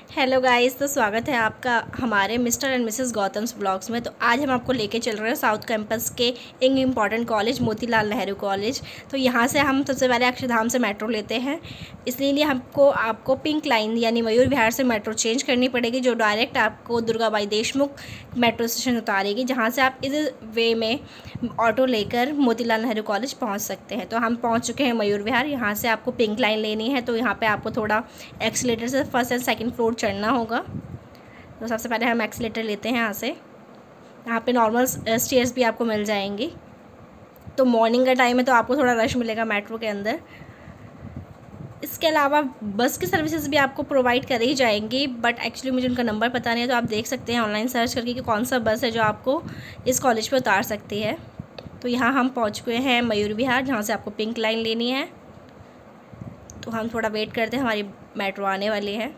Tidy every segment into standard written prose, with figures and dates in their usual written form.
Hello guys, तो स्वागत है आपका हमारे mister and missus Gautam's blogs में। तो आज हम आपको लेके चल रहे हैं साउथ कैंपस के एक important college Motilal Nehru college. तो यहाँ से हम सबसे पहले अक्षरधाम से मेट्रो लेते हैं, इसलिए आपको पिंक लाइन यानी मयूर विहार से मेट्रो चेंज करनी पड़ेगी, जो डायरेक्ट आपको दुर्गाबाई देशमुख मेट्रो स्टेशन उतारेगी, जहाँ से आप इस वे में ऑटो लेकर मोतीलाल नेहरू कॉलेज पहुँच सकते हैं। तो हम पहुँच चुके हैं मयूर विहार। यहाँ से आपको पिंक लाइन लेनी है, तो यहाँ पर आपको थोड़ा एक्सीलेटर से फर्स्ट एंड सेकेंड फ्लोर चढ़ना होगा। तो सबसे पहले हम एक्सीलेटर लेते हैं यहाँ से। यहाँ पे नॉर्मल स्टेयर्स भी आपको मिल जाएंगी। तो मॉर्निंग का टाइम है तो आपको थोड़ा रश मिलेगा मेट्रो के अंदर। इसके अलावा बस की सर्विसेज भी आपको प्रोवाइड करी जाएंगी, बट एक्चुअली मुझे उनका नंबर पता नहीं है, तो आप देख सकते हैं ऑनलाइन सर्च करके कि कौन सा बस है जो आपको इस कॉलेज पर उतार सकती है। तो यहाँ हम पहुँच चुके हैं मयूर विहार, जहाँ से आपको पिंक लाइन लेनी है। तो हम थोड़ा वेट करते हैं, हमारी मेट्रो आने वाली है।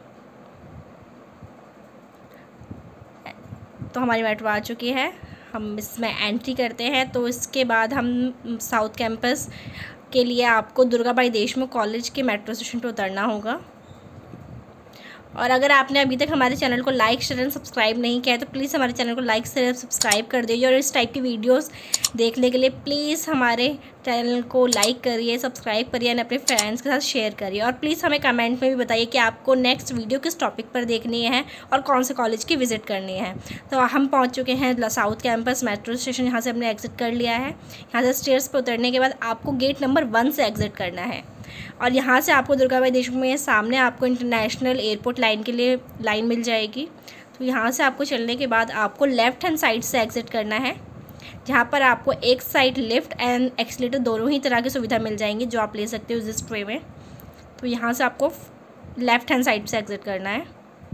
तो हमारी मेट्रो आ चुकी है, हम इसमें एंट्री करते हैं। तो इसके बाद हम साउथ कैंपस के लिए आपको दुर्गाबाई देशमुख कॉलेज के मेट्रो स्टेशन पर उतरना होगा। और अगर आपने अभी तक हमारे चैनल को लाइक शेयर एंड सब्सक्राइब नहीं किया है तो प्लीज़ हमारे चैनल को लाइक शेयर सब्सक्राइब कर दीजिए। और इस टाइप की वीडियोस देखने के लिए प्लीज़ हमारे चैनल को लाइक करिए, सब्सक्राइब करिए और अपने फ्रेंड्स के साथ शेयर करिए। और प्लीज़ हमें कमेंट में भी बताइए कि आपको नेक्स्ट वीडियो किस टॉपिक पर देखनी है और कौन से कॉलेज की विज़िट करनी है। तो हम पहुँच चुके हैं साउथ कैंपस मेट्रो स्टेशन। यहाँ से हमने एग्ज़िट कर लिया है। यहाँ से स्टेयर्स पर उतरने के बाद आपको गेट नंबर 1 से एग्ज़िट करना है। और यहाँ से आपको दुर्गाबाई देशमुख में सामने आपको इंटरनेशनल एयरपोर्ट लाइन के लिए लाइन मिल जाएगी। तो यहाँ से आपको चलने के बाद आपको लेफ़्ट हैंड साइड से एग्ज़िट करना है, जहाँ पर आपको एक साइड लिफ्ट एंड एक्सीलेटर दोनों ही तरह की सुविधा मिल जाएंगी, जो आप ले सकते हो इस ट्रे में। तो यहाँ से आपको लेफ़्ट हैंड साइड से एग्ज़िट करना है।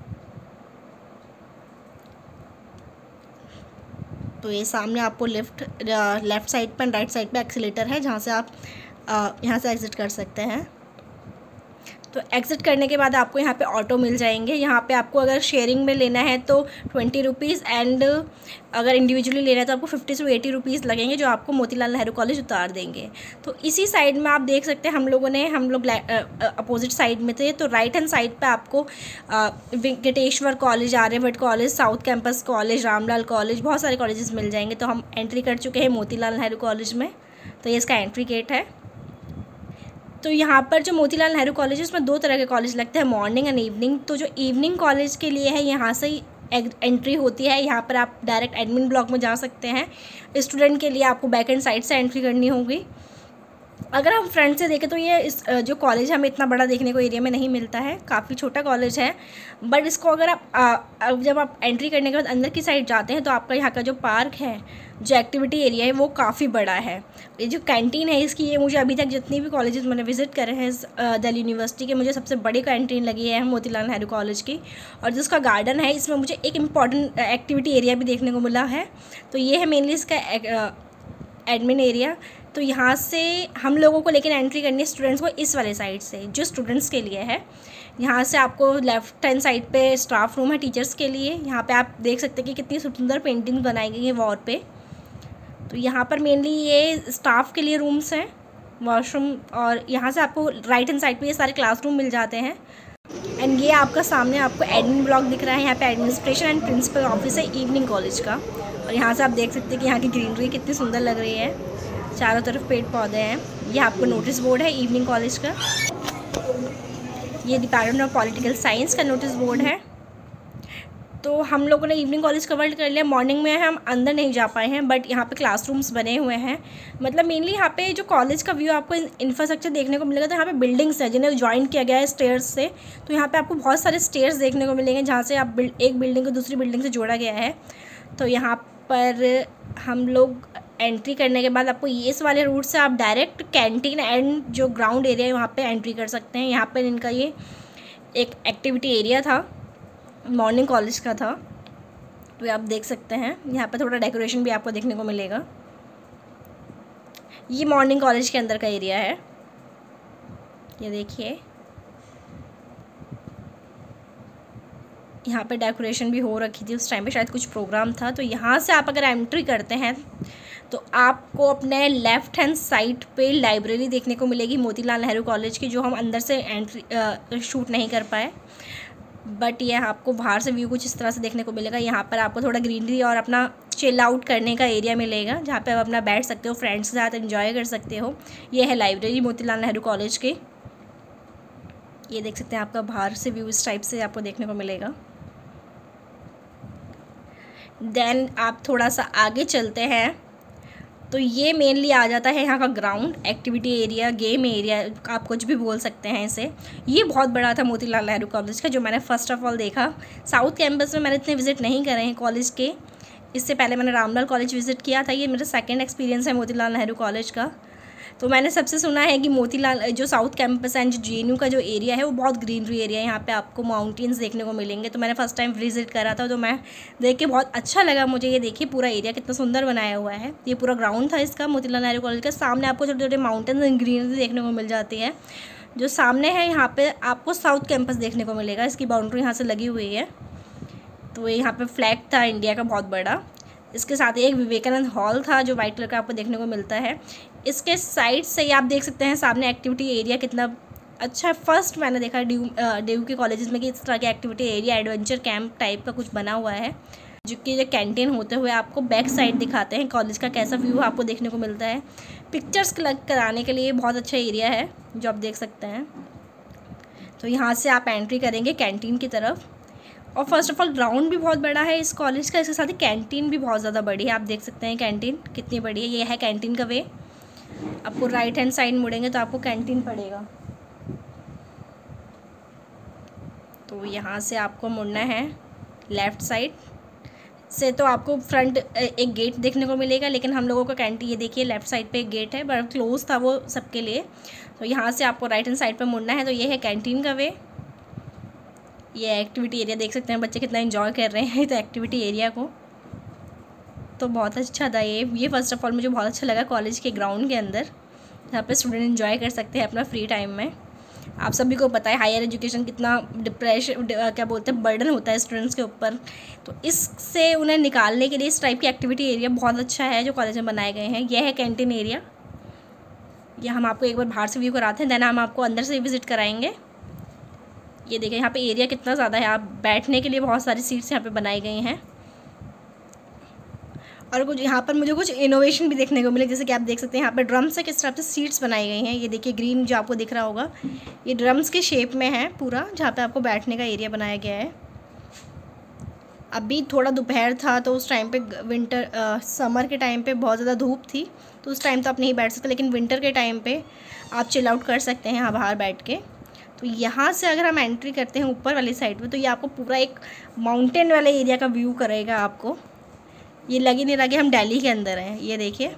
तो ये सामने आपको लेफ़्ट साइड पर राइट साइड पे एक्सीलेटर है, जहाँ से आप यहाँ से एग्ज़िट कर सकते हैं। तो एग्ज़िट करने के बाद आपको यहाँ पे ऑटो मिल जाएंगे। यहाँ पे आपको अगर शेयरिंग में लेना है तो 20 रुपीज़ एंड अगर इंडिविजुअली लेना है तो आपको 50 से 80 रुपीज़ लगेंगे, जो आपको मोतीलाल नेहरू कॉलेज उतार देंगे। तो इसी साइड में आप देख सकते हैं हम लोग अपोजिट साइड में थे। तो राइट हैंड साइड पे आपको Venkateswara college, Aryabhatta college, south campus college, Ramlal college, बहुत सारे कॉलेजेस मिल जाएंगे। तो हम एंट्री कर चुके हैं मोतीलाल नेहरू कॉलेज में। तो ये इसका एंट्री गेट है। तो यहाँ पर जो मोतीलाल नेहरू कॉलेज है उसमें 2 तरह के कॉलेज लगते हैं, मॉर्निंग एंड इवनिंग। तो जो इवनिंग कॉलेज के लिए है यहाँ से ही एंट्री होती है। यहाँ पर आप डायरेक्ट एडमिन ब्लॉक में जा सकते हैं। स्टूडेंट के लिए आपको बैक एंड साइड से एंट्री करनी होगी। अगर हम फ्रंट से देखें तो ये जो कॉलेज हमें इतना बड़ा देखने को एरिया में नहीं मिलता है, काफ़ी छोटा कॉलेज है। बट इसको अगर आप जब आप एंट्री करने के बाद अंदर की साइड जाते हैं तो आपका यहाँ का जो पार्क है, जो एक्टिविटी एरिया है, वो काफ़ी बड़ा है। ये जो कैंटीन है इसकी, ये मुझे अभी तक जितनी भी कॉलेजेस मैंने विज़िट करे हैं दिल्ली यूनिवर्सिटी के, मुझे सबसे बड़ी कैंटीन लगी है मोतीलाल नेहरू कॉलेज की। और जिसका गार्डन है, इसमें मुझे एक इम्पॉर्टेंट एक्टिविटी एरिया भी देखने को मिला है। तो ये है मेनली इसका एडमिन एरिया। तो यहाँ से हम लोगों को लेकिन एंट्री करनी है स्टूडेंट्स को इस वाले साइड से, जो स्टूडेंट्स के लिए है। यहाँ से आपको लेफ्ट हैंड साइड पे स्टाफ रूम है टीचर्स के लिए। यहाँ पे आप देख सकते हैं कि कितनी सुंदर पेंटिंग बनाई गई है वॉल पे। तो यहाँ पर मेनली ये स्टाफ के लिए रूम्स हैं, वॉशरूम। और यहाँ से आपको राइट हैंड साइड पे ये सारे क्लासरूम मिल जाते हैं। एंड ये आपका सामने आपको एडमिन ब्लॉक दिख रहा है। यहाँ पे एडमिनिस्ट्रेशन एंड प्रिंसिपल ऑफिस है इवनिंग कॉलेज का। और यहाँ से आप देख सकते हैं कि यहाँ की ग्रीनरी कितनी सुंदर लग रही है, चारों तरफ पेड़ पौधे हैं। ये आपको नोटिस बोर्ड है इवनिंग कॉलेज का। ये डिपार्टमेंट ऑफ पॉलिटिकल साइंस का नोटिस बोर्ड है। तो हम लोगों ने इवनिंग कॉलेज कवर कर लिया। मॉर्निंग में हम अंदर नहीं जा पाए हैं, बट यहाँ पे क्लासरूम्स बने हुए हैं। मतलब मेनली यहाँ पे जो कॉलेज का व्यू आपको इंफ्रास्ट्रक्चर देखने को मिलेगा। तो यहाँ पे बिल्डिंग्स हैं जिन्हें ज्वाइन किया गया है स्टेयर्स से। तो यहाँ पे आपको बहुत सारे स्टेयर्स देखने को मिलेंगे, जहाँ से आप एक बिल्डिंग को दूसरी बिल्डिंग से जोड़ा गया है। तो यहाँ पर हम लोग एंट्री करने के बाद आपको इस वाले रूट से आप डायरेक्ट कैंटीन एंड जो ग्राउंड एरिया है वहाँ पे एंट्री कर सकते हैं। यहाँ पर इनका ये एक एक्टिविटी एरिया था, मॉर्निंग कॉलेज का था। तो आप देख सकते हैं यहाँ पर थोड़ा डेकोरेशन भी आपको देखने को मिलेगा। ये मॉर्निंग कॉलेज के अंदर का एरिया है, ये देखिए। यहाँ पे डेकोरेशन भी हो रखी थी उस टाइम पे, शायद कुछ प्रोग्राम था। तो यहाँ से आप अगर एंट्री करते हैं तो आपको अपने लेफ़्ट हैंड साइड पे लाइब्रेरी देखने को मिलेगी मोतीलाल नेहरू कॉलेज की, जो हम अंदर से एंट्री शूट नहीं कर पाए। बट ये आपको बाहर से व्यू कुछ इस तरह से देखने को मिलेगा। यहाँ पर आपको थोड़ा ग्रीनरी और अपना चिल आउट करने का एरिया मिलेगा, जहाँ पे आप अपना बैठ सकते हो, फ्रेंड्स के साथ एंजॉय कर सकते हो। ये है लाइब्रेरी मोतीलाल नेहरू कॉलेज के। ये देख सकते हैं, आपका बाहर से व्यू इस टाइप से आपको देखने को मिलेगा। देन आप थोड़ा सा आगे चलते हैं तो ये मेनली आ जाता है यहाँ का ground, activity area, game area, आप कुछ भी बोल सकते हैं इसे। ये बहुत बड़ा था मोतीलाल नेहरू कॉलेज का, जो मैंने फ़र्स्ट ऑफ ऑल देखा। साउथ कैंपस में मैंने इतने विज़िट नहीं करे हैं कॉलेज के, इससे पहले मैंने रामलाल कॉलेज विज़िट किया था। ये मेरा सेकंड एक्सपीरियंस है मोतीलाल नेहरू कॉलेज का। तो मैंने सबसे सुना है कि मोतीलाल जो साउथ कैंपस एंड जो JNU का जो एरिया है वो बहुत ग्रीनरी एरिया है, यहाँ पे आपको माउंटेन्स देखने को मिलेंगे। तो मैंने फर्स्ट टाइम विजिट करा था, तो मैं देख के बहुत अच्छा लगा मुझे। ये देखिए पूरा एरिया कितना सुंदर बनाया हुआ है। ये पूरा ग्राउंड था इसका मोतीलाल नेहरू कॉलेज का। सामने आपको छोटे छोटे माउंटेन्स एंड ग्रीनरी देखने को मिल जाती है। जो सामने है यहाँ पर आपको साउथ कैंपस देखने को मिलेगा, इसकी बाउंड्री यहाँ से लगी हुई है। तो यहाँ पर फ्लैग था इंडिया का बहुत बड़ा। इसके साथ एक विवेकानंद हॉल था जो वाइट कलर का आपको देखने को मिलता है। इसके साइड से आप देख सकते हैं सामने एक्टिविटी एरिया कितना अच्छा है। फर्स्ट मैंने देखा DU के कॉलेजेस में कि इस तरह के activity area, adventure camp type का कुछ बना हुआ है, जो कि जो कैंटीन होते हुए आपको बैक साइड दिखाते हैं कॉलेज का कैसा व्यू आपको देखने को मिलता है। पिक्चर्स क्लिक कराने के लिए बहुत अच्छा एरिया है जो आप देख सकते हैं। तो यहाँ से आप एंट्री करेंगे कैंटीन की तरफ। और फर्स्ट ऑफ ऑल ग्राउंड भी बहुत बड़ा है इस कॉलेज का, इसके साथ ही कैंटीन भी बहुत ज़्यादा बड़ी है। आप देख सकते हैं कैंटीन कितनी बड़ी है। ये है कैंटीन का वे। आपको राइट हैंड साइड मुड़ेंगे तो आपको कैंटीन पड़ेगा। तो यहाँ से आपको मुड़ना है लेफ़्ट साइड से, तो आपको फ्रंट एक गेट देखने को मिलेगा। लेकिन हम लोगों का कैंटीन, ये देखिए लेफ़्ट साइड पे एक गेट है, बट क्लोज था वो सबके लिए। तो यहाँ से आपको राइट हैंड साइड पर मुड़ना है। तो ये है कैंटीन का वे। ये एक्टिविटी एरिया देख सकते हैं, बच्चे कितना एंजॉय कर रहे हैं तो एक्टिविटी एरिया को। तो बहुत अच्छा था ये फर्स्ट ऑफ ऑल मुझे बहुत अच्छा लगा कॉलेज के ग्राउंड के अंदर, जहाँ पे स्टूडेंट एंजॉय कर सकते हैं अपना फ्री टाइम में। आप सभी को पता है हायर एजुकेशन कितना डिप्रेशन क्या बोलते हैं बर्डन होता है स्टूडेंट्स के ऊपर। तो इससे उन्हें निकालने के लिए इस टाइप की एक्टिविटी एरिया बहुत अच्छा है जो कॉलेज में बनाए गए हैं। यह है कैंटीन एरिया। यह हम आपको एक बार बाहर से व्यू कराते हैं, देन हम आपको अंदर से विज़िट कराएँगे। ये देखें यहाँ पे एरिया कितना ज़्यादा है, आप बैठने के लिए बहुत सारी सीट्स यहाँ पे बनाई गई हैं। और कुछ यहाँ पर मुझे कुछ इनोवेशन भी देखने को मिले, जैसे कि आप देख सकते हैं यहाँ पे ड्रम्स से किस तरह से सीट्स बनाई गई हैं। ये देखिए ग्रीन जो आपको दिख रहा होगा, ये ड्रम्स के शेप में है पूरा, जहाँ पे आपको बैठने का एरिया बनाया गया है। अभी थोड़ा दोपहर था तो उस टाइम पे समर के टाइम पे बहुत ज़्यादा धूप थी, तो उस टाइम तो आप नहीं बैठ सकते, लेकिन विंटर के टाइम पे आप चिल आउट कर सकते हैं यहाँ बाहर बैठ के। तो यहाँ से अगर हम एंट्री करते हैं ऊपर वाली साइड में, तो ये आपको पूरा एक माउंटेन वाले एरिया का व्यू करेगा आपको। ये लगे नहीं लगे हम दिल्ली के अंदर हैं। ये देखिए,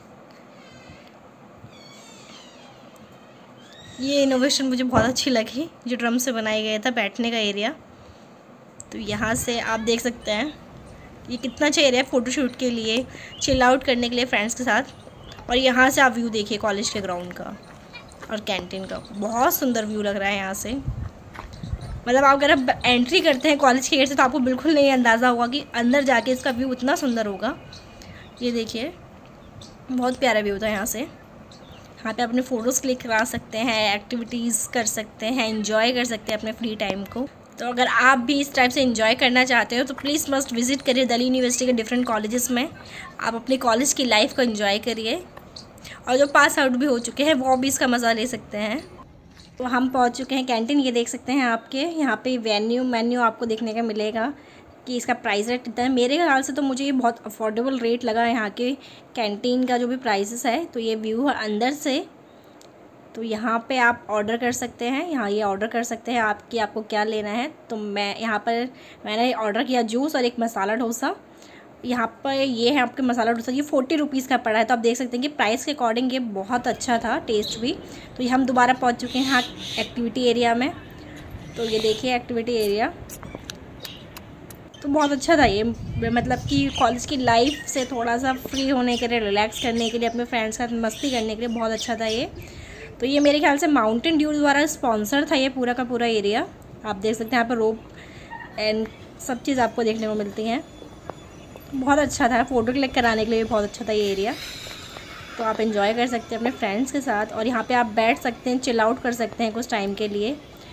ये इनोवेशन मुझे बहुत अच्छी लगी जो ड्रम से बनाया गया था बैठने का एरिया। तो यहाँ से आप देख सकते हैं ये कितना अच्छा एरिया है फ़ोटोशूट के लिए, चिल आउट करने के लिए फ्रेंड्स के साथ। और यहाँ से आप व्यू देखिए कॉलेज के ग्राउंड का और कैंटीन का, बहुत सुंदर व्यू लग रहा है यहाँ से। मतलब आप अगर एंट्री करते हैं कॉलेज के गेट से तो आपको बिल्कुल नहीं अंदाज़ा होगा कि अंदर जाके इसका व्यू इतना सुंदर होगा। ये देखिए बहुत प्यारा व्यू था यहाँ से। यहाँ पे अपने फ़ोटोज़ क्लिक करा सकते हैं, एक्टिविटीज़ कर सकते हैं, एंजॉय कर सकते हैं अपने फ्री टाइम को। तो अगर आप भी इस टाइप से एंजॉय करना चाहते हो तो प्लीज़ मस्ट विज़िट करिए दिल्ली यूनिवर्सिटी के डिफरेंट कॉलेजेस में। आप अपनी कॉलेज की लाइफ को एंजॉय करिए, और जो पास आउट भी हो चुके हैं वो भी इसका मज़ा ले सकते हैं। तो हम पहुंच चुके हैं कैंटीन। ये देख सकते हैं आपके यहाँ पे मेन्यू आपको देखने का मिलेगा कि इसका प्राइस रेट कितना है। मेरे ख्याल से तो मुझे ये बहुत अफोर्डेबल रेट लगा यहाँ के कैंटीन का जो भी प्राइसेस है। तो ये व्यू है अंदर से। तो यहाँ पे आप ऑर्डर कर सकते हैं, यहाँ ये ऑर्डर कर सकते हैं आपको क्या लेना है। तो मैंने ऑर्डर किया जूस और एक मसाला डोसा। यहाँ पर ये है आपके मसाला डोसा, ये 40 रुपीज़ का पड़ा है। तो आप देख सकते हैं कि प्राइस के अकॉर्डिंग ये बहुत अच्छा था, टेस्ट भी। तो ये हम दोबारा पहुँच चुके हैं यहाँ एक्टिविटी एरिया में। तो ये देखिए एक्टिविटी एरिया तो बहुत अच्छा था ये, मतलब कि कॉलेज की लाइफ से थोड़ा सा फ्री होने के लिए, रिलैक्स करने के लिए, अपने फ्रेंड्स के साथ मस्ती करने के लिए बहुत अच्छा था ये। तो ये मेरे ख्याल से माउंटेन ड्यू द्वारा स्पॉन्सर था ये पूरा का पूरा एरिया। आप देख सकते हैं यहाँ पर रोप एंड सब चीज़ आपको देखने को मिलती हैं। बहुत अच्छा था, फ़ोटो क्लिक कराने के लिए भी बहुत अच्छा था ये एरिया। तो आप एंजॉय कर सकते हैं अपने फ्रेंड्स के साथ, और यहाँ पे आप बैठ सकते हैं, चिल आउट कर सकते हैं कुछ टाइम के लिए।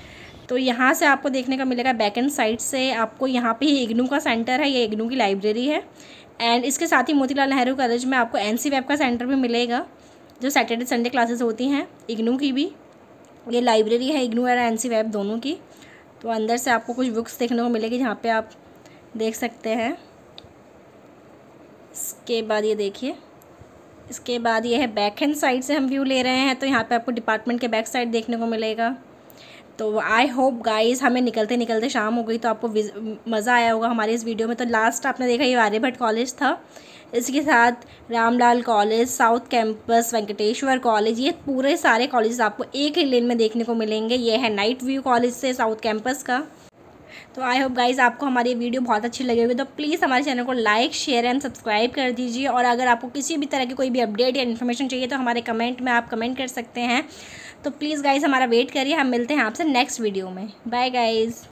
तो यहाँ से आपको देखने का मिलेगा बैक एंड साइड से आपको यहाँ पे ही इग्नू का सेंटर है, ये इग्नू की लाइब्रेरी है। एंड इसके साथ ही मोतीलाल नेहरू कॉलेज में आपको NC वेब का सेंटर भी मिलेगा, जो सैटरडे संडे क्लासेस होती हैं इग्नू की भी। ये लाइब्रेरी है इग्नू और NC वेब दोनों की। तो अंदर से आपको कुछ बुक्स देखने को मिलेगी जहाँ पे आप देख सकते हैं। इसके बाद ये देखिए, इसके बाद ये है बैक हैंड साइड से हम व्यू ले रहे हैं, तो यहाँ पे आपको डिपार्टमेंट के बैक साइड देखने को मिलेगा। तो आई होप गाइस, हमें निकलते निकलते शाम हो गई, तो आपको मज़ा आया होगा हमारे इस वीडियो में। तो लास्ट आपने देखा ये आर्यभट्ट कॉलेज था, इसके साथ Ramlal college, south campus, Venkateswara college, ये पूरे सारे कॉलेज आपको एक ही लेन में देखने को मिलेंगे। ये है नाइट व्यू कॉलेज से साउथ कैंपस का। तो आई होप गाइज़ आपको हमारी वीडियो बहुत अच्छी लगी होगी, तो प्लीज़ हमारे चैनल को लाइक, शेयर एंड सब्सक्राइब कर दीजिए। और अगर आपको किसी भी तरह की कोई भी अपडेट या इन्फॉर्मेशन चाहिए तो हमारे कमेंट में आप कमेंट कर सकते हैं। तो प्लीज़ गाइज़ हमारा वेट करिए, हम मिलते हैं आपसे नेक्स्ट वीडियो में। Bye guys.